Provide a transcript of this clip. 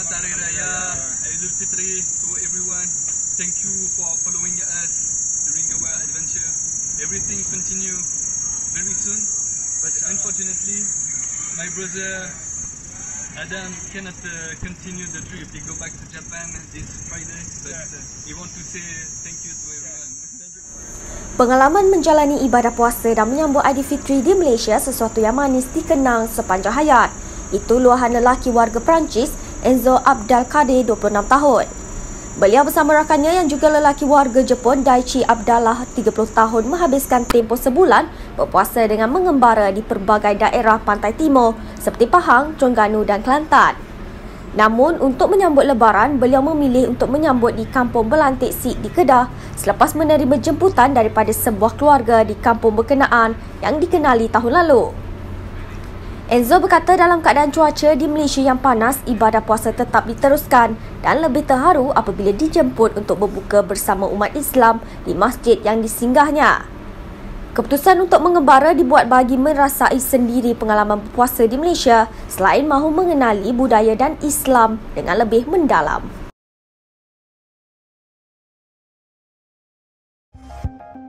Selamat Hari Raya Idul Fitri to everyone. Thank you for following us during our adventure. Everything continue very soon, but unfortunately, my brother Adam cannot continue the trip. He go back to Japan this Friday, but he want to say thank you to everyone. Pengalaman menjalani ibadah puasa dan menyambut Aidilfitri di Malaysia sesuatu yang manis dikenang sepanjang hayat. Itu luahan lelaki warga Perancis, Enzo Abdelkader, 26 tahun. Beliau bersama rakannya yang juga lelaki warga Jepun, Daichi Abdallah, 30 tahun, menghabiskan tempoh sebulan berpuasa dengan mengembara di pelbagai daerah pantai timur seperti Pahang, Terengganu dan Kelantan. Namun, untuk menyambut Lebaran, beliau memilih untuk menyambut di Kampung Belantik Sik di Kedah selepas menerima jemputan daripada sebuah keluarga di kampung berkenaan yang dikenali tahun lalu. Enzo berkata dalam keadaan cuaca di Malaysia yang panas, ibadah puasa tetap diteruskan dan lebih terharu apabila dijemput untuk berbuka bersama umat Islam di masjid yang disinggahnya. Keputusan untuk mengembara dibuat bagi merasai sendiri pengalaman berpuasa di Malaysia selain mahu mengenali budaya dan Islam dengan lebih mendalam.